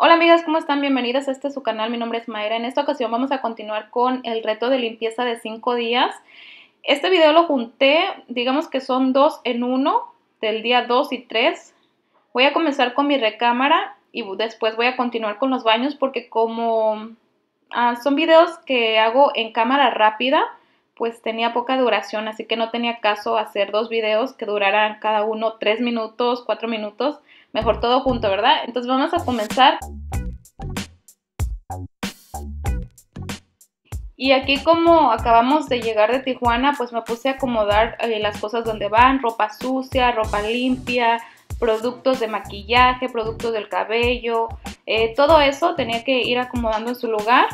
Hola amigas, ¿cómo están? Bienvenidas a su canal, mi nombre es Mayra. En esta ocasión vamos a continuar con el reto de limpieza de 5 días. Este video lo junté, digamos que son 2 en 1, del día 2 y 3. Voy a comenzar con mi recámara y después voy a continuar con los baños porque como son videos que hago en cámara rápida, pues tenía poca duración, así que no tenía caso hacer 2 videos que duraran cada uno 3 minutos, 4 minutos, mejor todo junto, ¿verdad? Entonces vamos a comenzar. Y aquí como acabamos de llegar de Tijuana, pues me puse a acomodar las cosas donde van, ropa sucia, ropa limpia, productos de maquillaje, productos del cabello, todo eso tenía que ir acomodando en su lugar.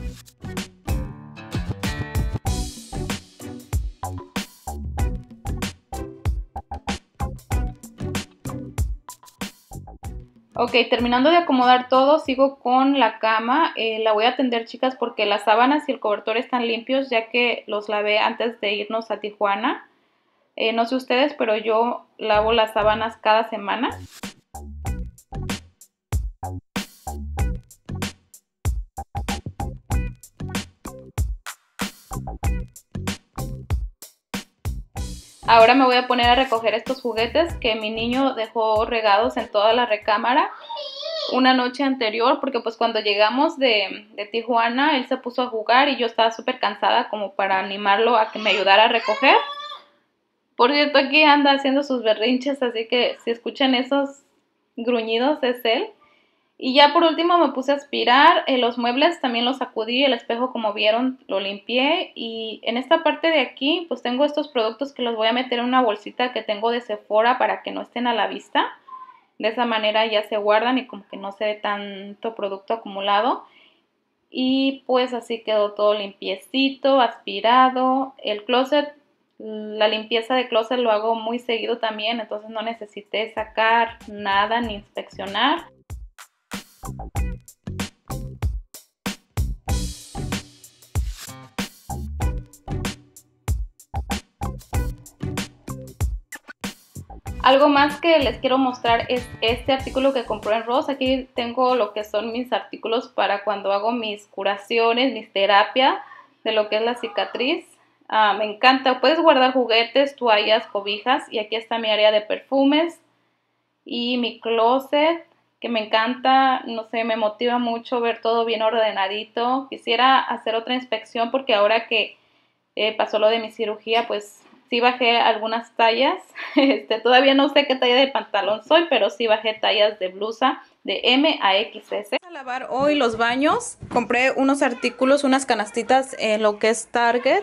Ok, terminando de acomodar todo, sigo con la cama. La voy a atender, chicas, porque las sábanas y el cobertor están limpios, ya que los lavé antes de irnos a Tijuana. No sé ustedes, pero yo lavo las sábanas cada semana. Ahora me voy a poner a recoger estos juguetes que mi niño dejó regados en toda la recámara una noche anterior, porque pues cuando llegamos de Tijuana él se puso a jugar y yo estaba súper cansada como para animarlo a que me ayudara a recoger. Por cierto, aquí anda haciendo sus berrinches, así que si escuchan esos gruñidos es él. Y ya por último me puse a aspirar, los muebles también los sacudí, el espejo como vieron lo limpié y en esta parte de aquí pues tengo estos productos que los voy a meter en una bolsita que tengo de Sephora para que no estén a la vista. De esa manera ya se guardan y como que no se ve tanto producto acumulado. Y pues así quedó todo limpiecito, aspirado. El closet, la limpieza de closet lo hago muy seguido también, entonces no necesité sacar nada ni inspeccionar. Algo más que les quiero mostrar es este artículo que compré en Ross. Aquí tengo lo que son mis artículos para cuando hago mis curaciones, mis terapias de lo que es la cicatriz. Me encanta, puedes guardar juguetes, toallas, cobijas y aquí está mi área de perfumes y mi closet que me encanta, no sé, me motiva mucho ver todo bien ordenadito. Quisiera hacer otra inspección porque ahora que pasó lo de mi cirugía, pues sí bajé algunas tallas. Todavía no sé qué talla de pantalón soy, pero sí bajé tallas de blusa de M a XS. Voy a lavar hoy los baños. Compré unos artículos, unas canastitas en lo que es Target.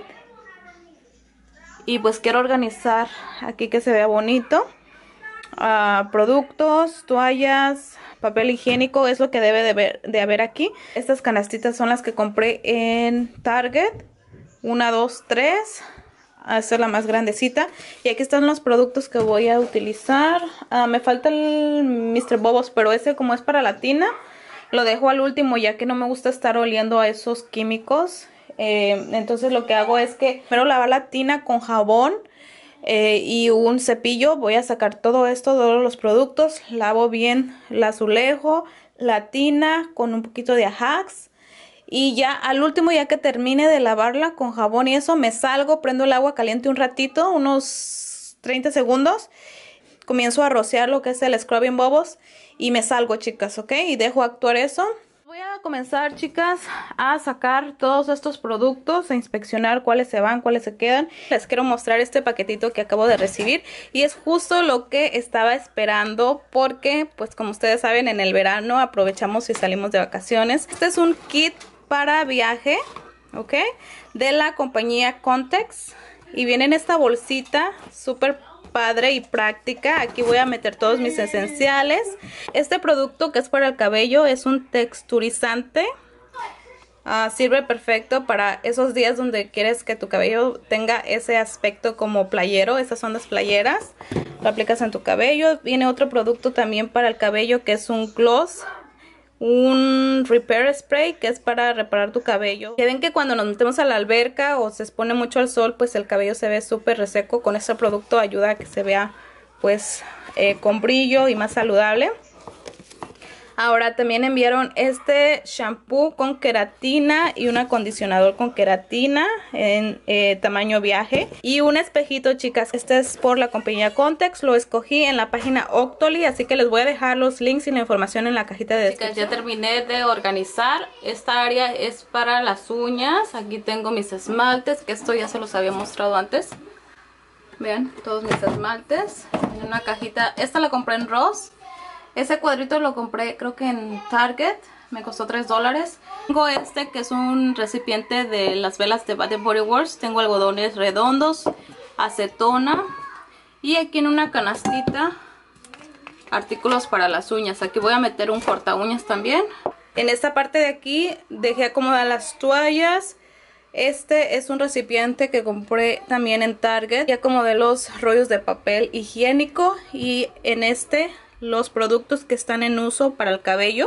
Y pues quiero organizar aquí que se vea bonito. Productos, toallas, papel higiénico, es lo que debe de haber aquí. Estas canastitas son las que compré en Target. 1, 2, 3. Esta es la más grandecita. Y aquí están los productos que voy a utilizar. Me falta el Mr. Bubbles, pero ese como es para la tina, lo dejo al último ya que no me gusta estar oliendo a esos químicos. Entonces lo que hago es que primero lavar la tina con jabón y un cepillo. Voy a sacar todo esto, todos los productos. Lavo bien el azulejo, la tina con un poquito de Ajax. Y ya al último, ya que termine de lavarla con jabón y eso, me salgo, prendo el agua caliente un ratito, unos 30 segundos. Comienzo a rociar lo que es el Scrubbing Bubbles y me salgo, chicas, ¿ok? Y dejo actuar eso. Voy a comenzar, chicas, a sacar todos estos productos, a inspeccionar cuáles se van, cuáles se quedan. Les quiero mostrar este paquetito que acabo de recibir y es justo lo que estaba esperando porque, pues como ustedes saben, en el verano aprovechamos y salimos de vacaciones. Este es un kit para viaje, ¿ok? De la compañía Context y viene en esta bolsita súper padre y práctica. Aquí voy a meter todos mis esenciales. Este producto que es para el cabello es un texturizante. Sirve perfecto para esos días donde quieres que tu cabello tenga ese aspecto como playero. Esas son las playeras. Lo aplicas en tu cabello. Viene otro producto también para el cabello que es un gloss. Un repair spray que es para reparar tu cabello. Ya ven que cuando nos metemos a la alberca o se expone mucho al sol, pues el cabello se ve súper reseco. Con este producto ayuda a que se vea pues con brillo y más saludable. Ahora también enviaron este shampoo con queratina y un acondicionador con queratina en tamaño viaje. Y un espejito, chicas. Este es por la compañía Context. Lo escogí en la página Octoly, así que les voy a dejar los links y la información en la cajita de descripción. Chicas, ya terminé de organizar. Esta área es para las uñas. Aquí tengo mis esmaltes, que esto ya se los había mostrado antes. Vean, todos mis esmaltes en una cajita. Esta la compré en Ross. Ese cuadrito lo compré creo que en Target, me costó $3. Tengo este que es un recipiente de las velas de Bath & Body Works. Tengo algodones redondos, acetona y aquí en una canastita artículos para las uñas. Aquí voy a meter un corta uñas también. En esta parte de aquí dejé acomodar las toallas. Este es un recipiente que compré también en Target. Ya acomodé los rollos de papel higiénico y en este los productos que están en uso para el cabello.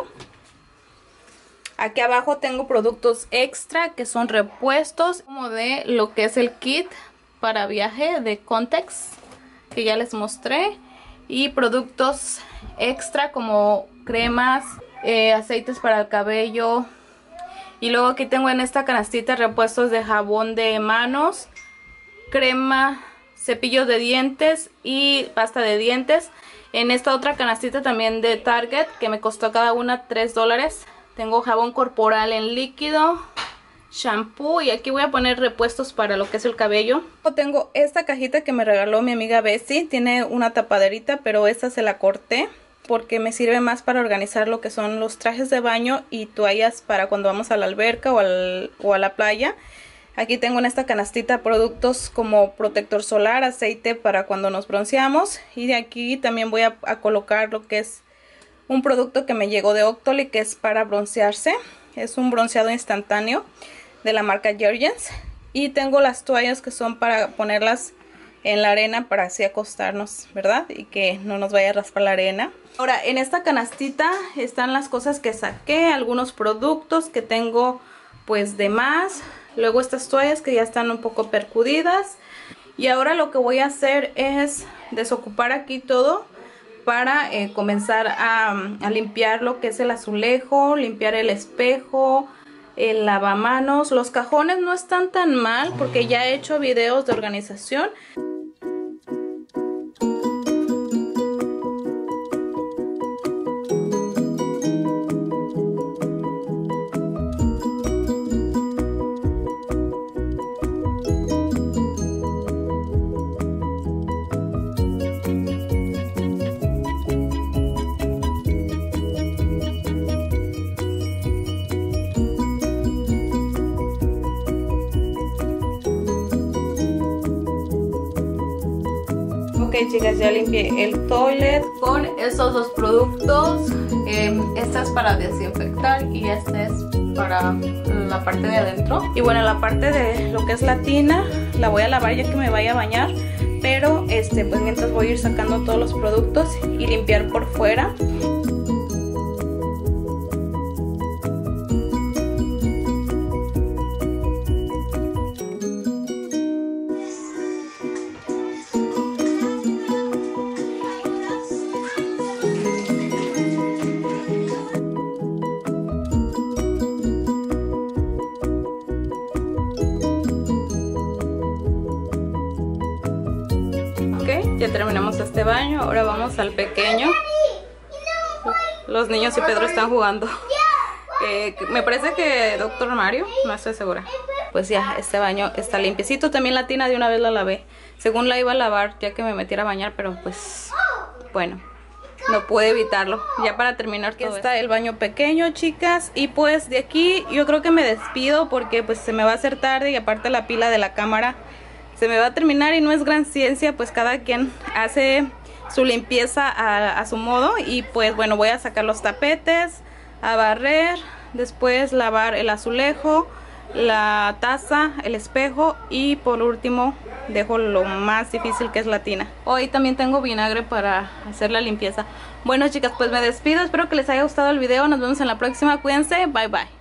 Aquí abajo tengo productos extra que son repuestos como de lo que es el kit para viaje de Context que ya les mostré, y productos extra como cremas, aceites para el cabello. Y luego aquí tengo en esta canastita repuestos de jabón de manos, crema, cepillos de dientes y pasta de dientes. En esta otra canastita también de Target, que me costó cada una $3. Tengo jabón corporal en líquido, shampoo, y aquí voy a poner repuestos para lo que es el cabello. Tengo esta cajita que me regaló mi amiga Bessie. Tiene una tapaderita, pero esta se la corté porque me sirve más para organizar lo que son los trajes de baño y toallas para cuando vamos a la alberca o a la playa. Aquí tengo en esta canastita productos como protector solar, aceite para cuando nos bronceamos. Y de aquí también voy a colocar lo que es un producto que me llegó de Octoly, que es para broncearse. Es un bronceado instantáneo de la marca Jergens. Y tengo las toallas que son para ponerlas en la arena para así acostarnos, ¿verdad? Y que no nos vaya a raspar la arena. Ahora, en esta canastita están las cosas que saqué, algunos productos que tengo pues de más. Luego estas toallas que ya están un poco percudidas. Y ahora lo que voy a hacer es desocupar aquí todo para comenzar a limpiar lo que es el azulejo, limpiar el espejo, el lavamanos. Los cajones no están tan mal porque ya he hecho videos de organización. Ok, chicas, ya limpié el toilet con estos dos productos. Este es para desinfectar y este es para la parte de adentro. Y bueno, la parte de lo que es la tina la voy a lavar ya que me vaya a bañar. Pero pues mientras voy a ir sacando todos los productos y limpiar por fuera. Ya terminamos este baño, ahora vamos al pequeño. Los niños y Pedro están jugando. Me parece que Dr. Mario, no estoy segura. Pues ya, este baño está limpiecito. También la tina de una vez la lavé. Según la iba a lavar ya que me metiera a bañar, pero pues bueno, no pude evitarlo. Ya para terminar todo aquí está el baño pequeño, chicas. Y pues de aquí yo creo que me despido porque pues se me va a hacer tarde y aparte la pila de la cámara se me va a terminar y no es gran ciencia, pues cada quien hace su limpieza a su modo. Y pues bueno, voy a sacar los tapetes, a barrer, después lavar el azulejo, la taza, el espejo y por último dejo lo más difícil que es la tina. Hoy también tengo vinagre para hacer la limpieza. Bueno, chicas, pues me despido, espero que les haya gustado el video, nos vemos en la próxima, cuídense, bye bye.